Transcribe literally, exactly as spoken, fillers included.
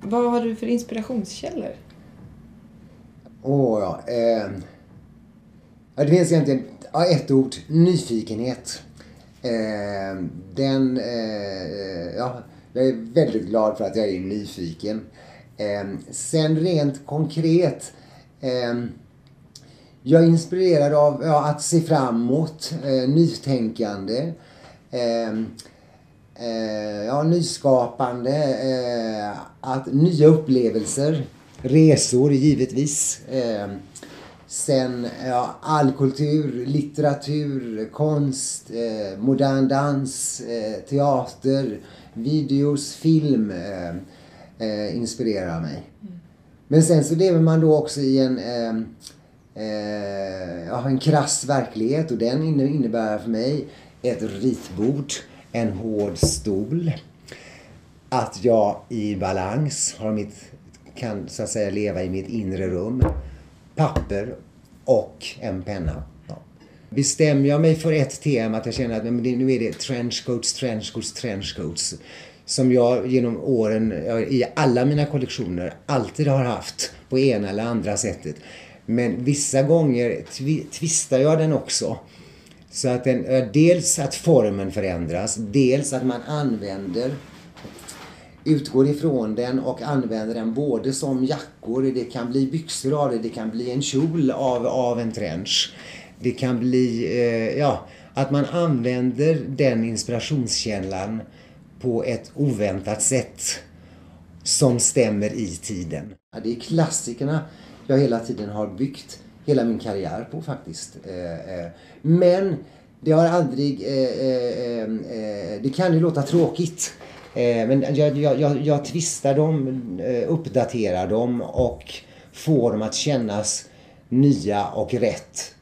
Vad har du för inspirationskällor? Åh oh, ja. Eh, det finns egentligen ja, ett ord. Nyfikenhet. Eh, den... Eh, ja, jag är väldigt glad för att jag är nyfiken. Eh, sen rent konkret... Eh, jag är inspirerad av ja, att se framåt. Eh, nytänkande. Eh, eh, ja, nyskapande. Eh, att nya upplevelser. Resor givetvis. Eh, sen ja, all kultur, litteratur, konst, eh, modern dans, eh, teater, videos, film eh, eh, inspirerar mig. Mm. Men sen så lever man då också i en, eh, eh, ja, en krass verklighet, och den innebär för mig ett ritbord, en hård stol, att jag i balans har mitt, kan så att säga leva i mitt inre rum, papper och en penna. Ja. Bestämmer jag mig för ett tema, att jag känner att men nu är det trenchcoats, trenchcoats, trenchcoats som jag genom åren i alla mina kollektioner alltid har haft på ena eller andra sättet. Men vissa gånger twi- twistar jag den också. Så att den, dels att formen förändras, dels att man använder utgår ifrån den och använder den både som jackor, det kan bli byxor av det, det kan bli en kjol av, av en trench. Det kan bli, eh, ja, att man använder den inspirationskällan på ett oväntat sätt som stämmer i tiden. Ja, det är klassikerna jag hela tiden har byggt hela min karriär på faktiskt. Eh, eh, men det har aldrig, eh, eh, eh, det kan ju låta tråkigt. Men jag, jag, jag, jag twistar dem, uppdaterar dem och får dem att kännas nya och rätt